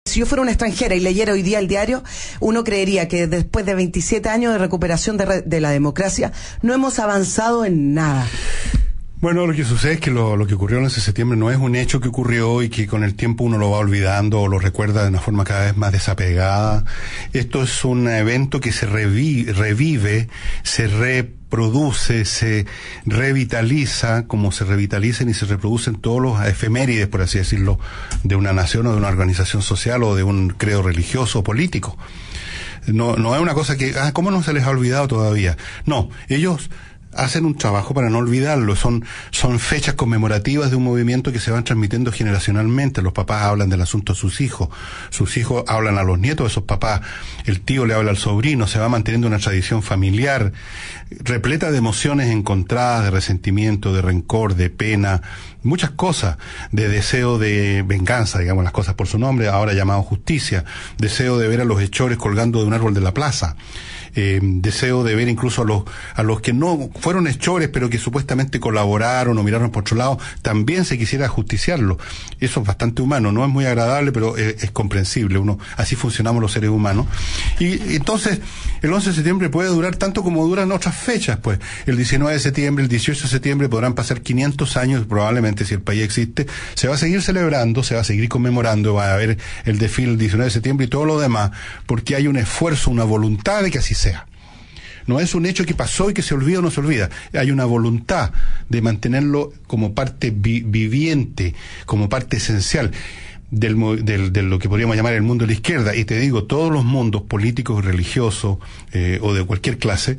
Si yo fuera una extranjera y leyera hoy día el diario, uno creería que después de 27 años de recuperación de la democracia, no hemos avanzado en nada. Bueno, lo que sucede es que lo que ocurrió el 11 de septiembre no es un hecho que ocurrió y que con el tiempo uno lo va olvidando o lo recuerda de una forma cada vez más desapegada. Esto es un evento que se revive, se reproduce, se revitaliza, como se revitalizan y se reproducen todos los efemérides, por así decirlo, de una nación o de una organización social o de un credo religioso o político. No es una cosa que, ¿cómo no se les ha olvidado todavía? No, ellos hacen un trabajo para no olvidarlo. Son fechas conmemorativas de un movimiento que se van transmitiendo generacionalmente. Los papás hablan del asunto a sus hijos hablan a los nietos de esos papás, el tío le habla al sobrino, se va manteniendo una tradición familiar repleta de emociones encontradas, de resentimiento, de rencor, de pena, muchas cosas, de deseo de venganza, digamos las cosas por su nombre, ahora llamado justicia, deseo de ver a los hechores colgando de un árbol de la plaza, deseo de ver incluso a los que no fueron hechores pero que supuestamente colaboraron o miraron por otro lado, también se quisiera justiciarlo. Eso es bastante humano, no es muy agradable, pero es comprensible. Así funcionamos los seres humanos. Y entonces el 11 de septiembre puede durar tanto como duran otras fechas, pues. El 19 de septiembre, el 18 de septiembre podrán pasar 500 años, probablemente, si el país existe, se va a seguir celebrando, se va a seguir conmemorando, va a haber el desfile el 19 de septiembre y todo lo demás, porque hay un esfuerzo, una voluntad de que así sea. No es un hecho que pasó y que se olvida o no se olvida. Hay una voluntad de mantenerlo como parte viviente, como parte esencial de lo que podríamos llamar el mundo de la izquierda. Y te digo, todos los mundos políticos, religiosos o de cualquier clase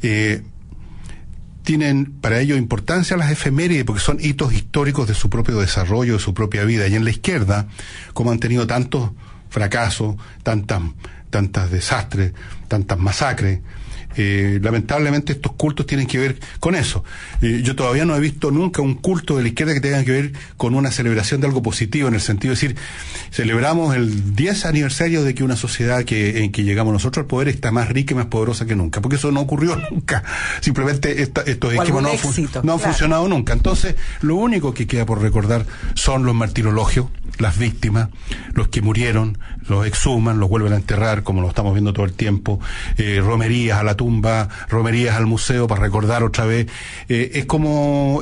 tienen para ello importancia las efemérides, porque son hitos históricos de su propio desarrollo, de su propia vida. Y en la izquierda, como han tenido tantos fracasos, tantas desastres, tantas masacres, lamentablemente estos cultos tienen que ver con eso. Yo todavía no he visto nunca un culto de la izquierda que tenga que ver con una celebración de algo positivo, en el sentido de decir, celebramos el 10 aniversario de que una sociedad en que llegamos nosotros al poder está más rica y más poderosa que nunca, porque eso no ocurrió nunca. Simplemente estos esquemas no han funcionado nunca. Entonces, lo único que queda por recordar son los martirologios, las víctimas, los que murieron, los exhuman, los vuelven a enterrar, como lo estamos viendo todo el tiempo, romerías a la tumba, romerías al museo para recordar otra vez. Es como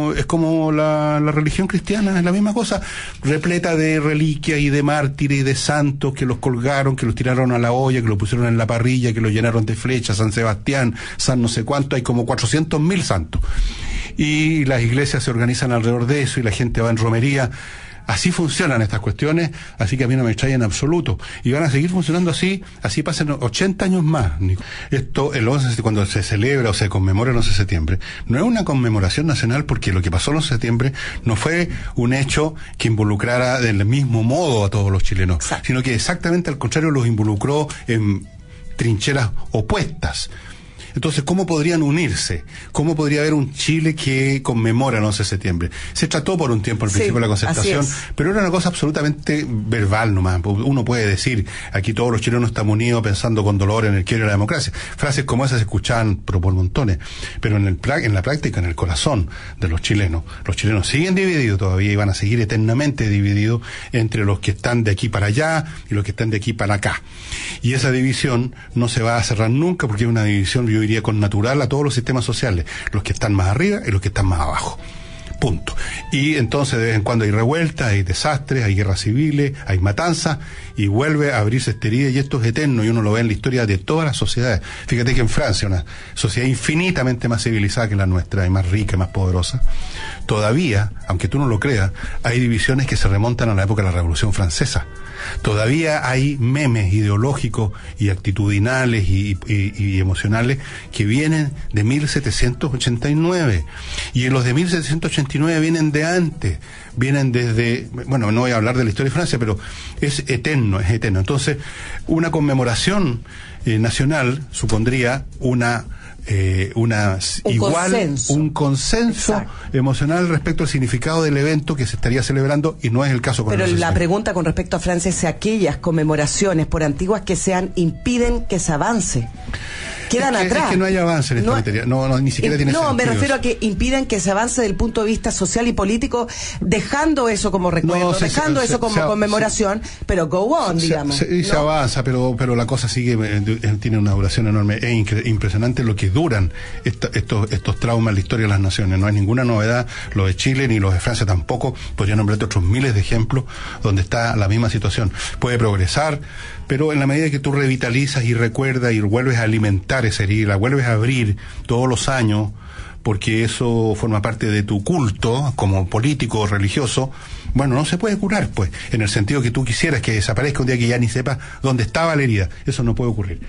la religión cristiana, es la misma cosa, repleta de reliquias y de mártires y de santos que los colgaron, que los tiraron a la olla, que los pusieron en la parrilla, que los llenaron de flechas, San Sebastián, San no sé cuánto, hay como 400.000 santos. Y las iglesias se organizan alrededor de eso y la gente va en romería. Así funcionan estas cuestiones, así que a mí no me extraña en absoluto. Y van a seguir funcionando así pasen 80 años más, Nico. Esto, el 11, cuando se celebra o se conmemora el 11 de septiembre, no es una conmemoración nacional, porque lo que pasó el 11 de septiembre no fue un hecho que involucrara del mismo modo a todos los chilenos, exacto, sino que exactamente al contrario los involucró en trincheras opuestas. Entonces, ¿cómo podrían unirse? ¿Cómo podría haber un Chile que conmemora el 11 de septiembre? Se trató por un tiempo al principio de la concertación, pero era una cosa absolutamente verbal nomás. Uno puede decir, aquí todos los chilenos estamos unidos pensando con dolor en el quiebro de la democracia. Frases como esas se escuchaban por montones, pero en la práctica, en el corazón de los chilenos siguen divididos todavía y van a seguir eternamente divididos entre los que están de aquí para allá y los que están de aquí para acá. Y esa división no se va a cerrar nunca, porque es una división, yo diría, con natural a todos los sistemas sociales, los que están más arriba y los que están más abajo. Punto. Y entonces de vez en cuando hay revueltas, hay desastres, hay guerras civiles, hay matanzas, y vuelve a abrirse esta herida, y esto es eterno, y uno lo ve en la historia de todas las sociedades. Fíjate que en Francia, una sociedad infinitamente más civilizada que la nuestra, y más rica y más poderosa, todavía, aunque tú no lo creas, hay divisiones que se remontan a la época de la Revolución Francesa. Todavía hay memes ideológicos y actitudinales y emocionales que vienen de 1789, y en los de 1789 vienen de antes, vienen desde, bueno, no voy a hablar de la historia de Francia, pero es eterno. Entonces, una conmemoración nacional supondría una Un consenso Exacto. emocional respecto al significado del evento que se estaría celebrando, y no es el caso con Pero la la asociación. pregunta con respecto a Francia es si aquellas conmemoraciones, por antiguas que sean, impiden que se avance. Quedan atrás. Es que no hay avance en esta materia. No, ni siquiera tiene sentido. No, me refiero a que impiden que se avance desde el punto de vista social y político, dejando eso como recuerdo, dejando eso como conmemoración, pero go on, digamos. Se avanza, pero la cosa sigue, tiene una duración enorme. Es impresionante lo que duran estos traumas en la historia de las naciones. No hay ninguna novedad, lo de Chile ni los de Francia tampoco. Podría nombrarte otros miles de ejemplos donde está la misma situación. Puede progresar, pero en la medida que tú revitalizas y recuerdas y vuelves a alimentar esa herida, la vuelves a abrir todos los años, porque eso forma parte de tu culto como político o religioso, bueno, no se puede curar, pues, en el sentido que tú quisieras que desaparezca un día que ya ni sepas dónde estaba la herida. Eso no puede ocurrir.